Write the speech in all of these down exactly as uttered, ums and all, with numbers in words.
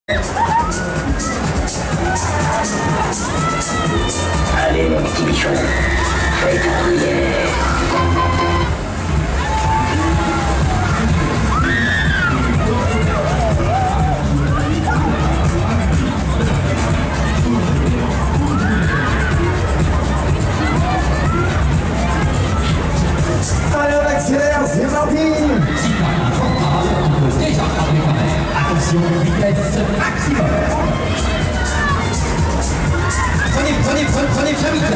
Allez mon petit bichon, fais ta prière. Allez, on accélère, c'est parti. Déjà attention, vitesse maximum. Prenez, prenez, prenez, prenez bien vite.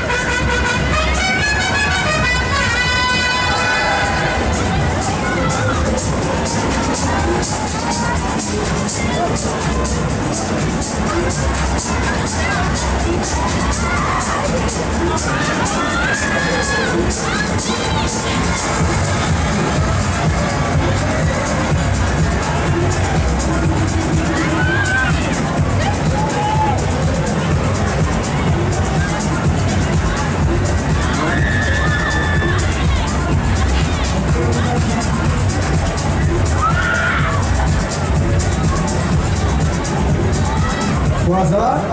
Comment ça va?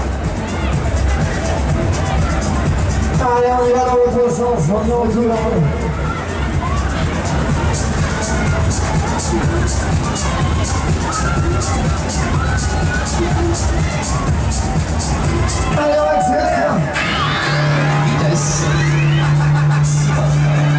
Allez, on y va dans l'autre sens, on est en retour. Allez, on accélère. Vitesse maximum.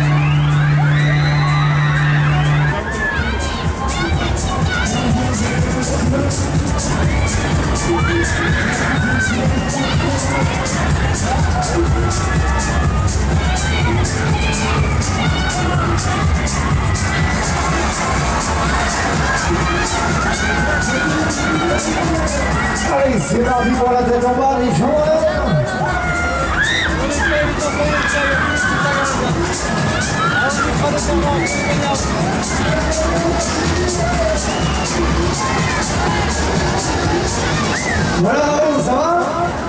Allez, c'est parti pour la tête en bas, les gens en l'air. Voilà, ça va?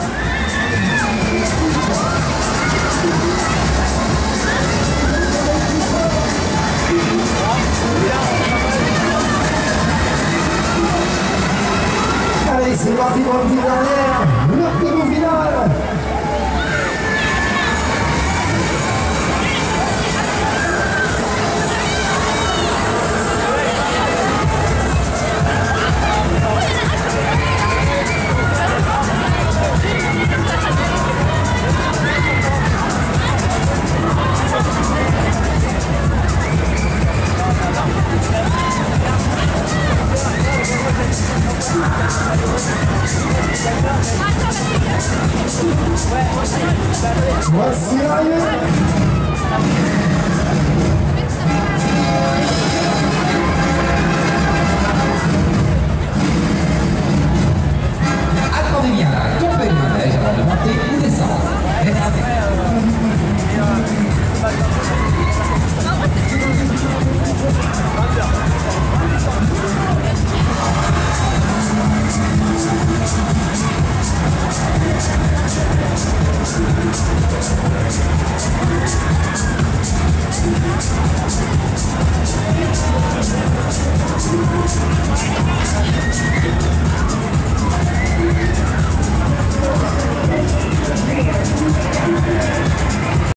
Allez, c'est parti pour le petit dernier, le petit coup final. Voici l'arrivée.